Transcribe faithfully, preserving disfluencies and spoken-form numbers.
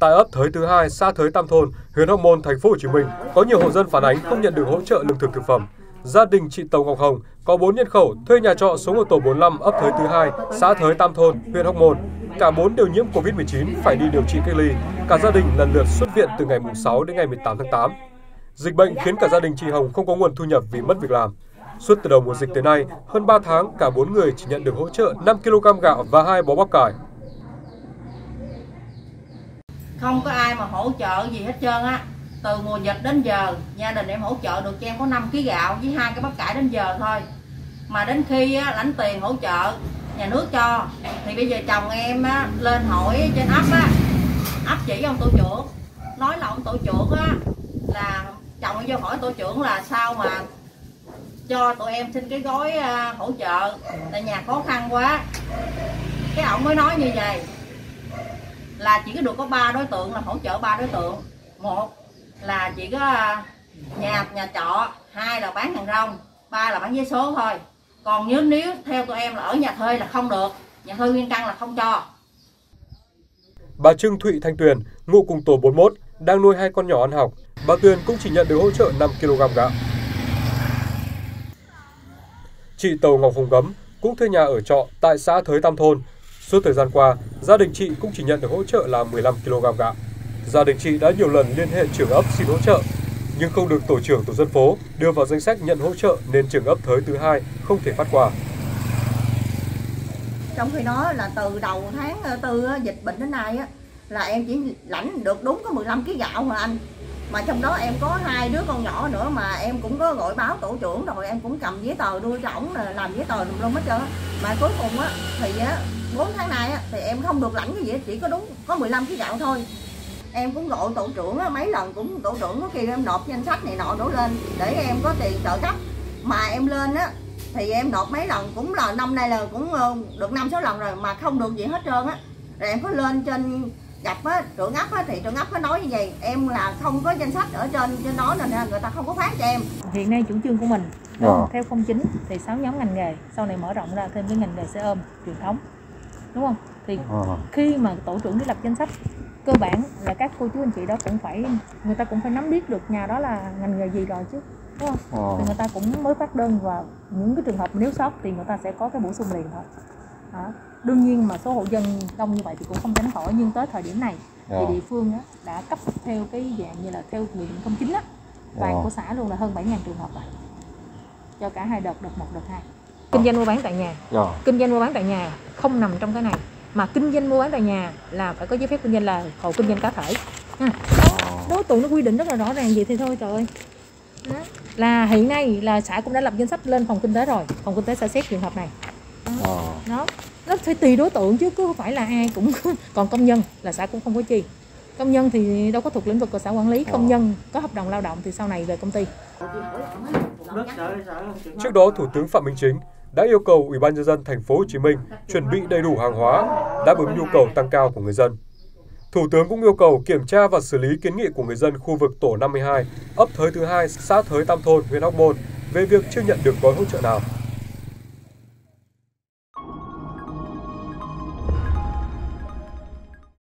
Tại ấp Thới thứ hai, xã Thới Tam Thôn, huyện Hóc Môn, thành phố Hồ Chí Minh, có nhiều hộ dân phản ánh không nhận được hỗ trợ lương thực thực phẩm. Gia đình chị Tàu Ngọc Hồng có bốn nhân khẩu thuê nhà trọ sống ở tổ bốn mươi lăm ấp Thới thứ hai, xã Thới Tam Thôn, huyện Hóc Môn. Cả bốn đều nhiễm Covid mười chín phải đi điều trị cách ly. Cả gia đình lần lượt xuất viện từ ngày sáu đến ngày mười tám tháng tám. Dịch bệnh khiến cả gia đình chị Hồng không có nguồn thu nhập vì mất việc làm. Suốt từ đầu mùa dịch tới nay, hơn ba tháng, cả bốn người chỉ nhận được hỗ trợ năm ki lô gam gạo và hai bó bắp cải. Không có ai mà hỗ trợ gì hết trơn á. Từ mùa dịch đến giờ, gia đình em hỗ trợ được cho em có năm ki lô gam gạo với hai cái bắp cải đến giờ thôi. Mà đến khi á, lãnh tiền hỗ trợ nhà nước cho, thì bây giờ chồng em á, lên hỏi trên ấp á, ấp chỉ ông tổ trưởng, nói là ông tổ trưởng á, là chồng em vô hỏi tổ trưởng là sao mà cho tụi em xin cái gói uh, hỗ trợ, tại nhà khó khăn quá. Cái ông mới nói như vậy, là chỉ có được có ba đối tượng, là hỗ trợ ba đối tượng. Một là chỉ có uh, nhà nhà trọ, hai là bán hàng rong, ba là bán vé số thôi. Còn nếu nếu theo tụi em là ở nhà thuê là không được, nhà thuê nguyên căn là không cho. Bà Trương Thị Thanh Tuyền, ngụ cùng tổ bốn mươi mốt, đang nuôi hai con nhỏ ăn học. Bà Tuyền cũng chỉ nhận được hỗ trợ năm ki lô gam gạo. Chị Tàu Ngọc Hồng Gấm cũng thuê nhà ở trọ tại xã Thới Tam Thôn. Suốt thời gian qua, gia đình chị cũng chỉ nhận được hỗ trợ là mười lăm ki lô gam gạo. Gia đình chị đã nhiều lần liên hệ trưởng ấp xin hỗ trợ, nhưng không được tổ trưởng tổ dân phố đưa vào danh sách nhận hỗ trợ nên trưởng ấp Thới thứ hai không thể phát quà. Trong khi đó là từ đầu tháng tư dịch bệnh đến nay á, là em chỉ lãnh được đúng có mười lăm ki lô gam gạo mà anh. Mà trong đó em có hai đứa con nhỏ nữa mà em cũng có gọi báo tổ trưởng rồi, em cũng cầm giấy tờ đưa cho ổng là làm giấy tờ luôn hết trơn. Mà cuối cùng á thì á bốn tháng nay á thì em không được lãnh cái gì, chỉ có đúng có mười lăm ki lô gam gạo thôi. Em cũng gọi tổ trưởng á, mấy lần cũng tổ trưởng có kêu em nộp danh sách này nọ đổ lên để em có tiền trợ cấp. Mà em lên á thì em nộp mấy lần, cũng là năm nay là cũng được năm sáu lần rồi mà không được gì hết trơn á. Rồi em có lên trên gặp á, trưởng ấp á, thì trưởng ấp có nói như vậy, em là không có danh sách ở trên trên đó nên là người ta không có phát cho em. Hiện nay chủ trương của mình à. theo không chín thì sáu nhóm ngành nghề, sau này mở rộng ra thêm cái ngành nghề xe ôm truyền thống, đúng không? Thì à. khi mà tổ trưởng đi lập danh sách, cơ bản là các cô chú anh chị đó cũng phải, người ta cũng phải nắm biết được nhà đó là ngành nghề gì rồi chứ, đúng không? À. Thì người ta cũng mới phát đơn, và những cái trường hợp nếu sót thì người ta sẽ có cái bổ sung liền thôi. Đó. Đương nhiên mà số hộ dân đông như vậy thì cũng không tránh khỏi, nhưng tới thời điểm này thì địa phương á, đã cấp theo cái dạng như là theo nghị định không chín á, toàn của xã luôn là hơn bảy nghìn trường hợp rồi, cho cả hai đợt, đợt một, đợt hai. Kinh doanh mua bán tại nhà, kinh doanh mua bán tại nhà không nằm trong cái này, mà kinh doanh mua bán tại nhà là phải có giấy phép kinh doanh, là hộ kinh doanh cá thể. À, đối tượng nó quy định rất là rõ ràng vậy thì thôi trời ơi. Đó. Là hiện nay là xã cũng đã lập danh sách lên phòng kinh tế rồi, phòng kinh tế sẽ xét trường hợp này. Đó. Đó. Nó phải tùy đối tượng chứ cứ không phải là ai cũng. Còn công nhân là xã cũng không có chi. Công nhân thì đâu có thuộc lĩnh vực của xã quản lý. Công nhân có hợp đồng lao động thì sau này về công ty. Trước đó, Thủ tướng Phạm Minh Chính đã yêu cầu Ủy ban nhân dân thành phố Hồ Chí Minh chuẩn bị đầy đủ hàng hóa đáp ứng nhu cầu tăng cao của người dân. Thủ tướng cũng yêu cầu kiểm tra và xử lý kiến nghị của người dân khu vực tổ năm mươi hai, ấp Thới thứ hai, xã Thới Tam Thôn, huyện Hóc Môn về việc chưa nhận được gói hỗ trợ nào.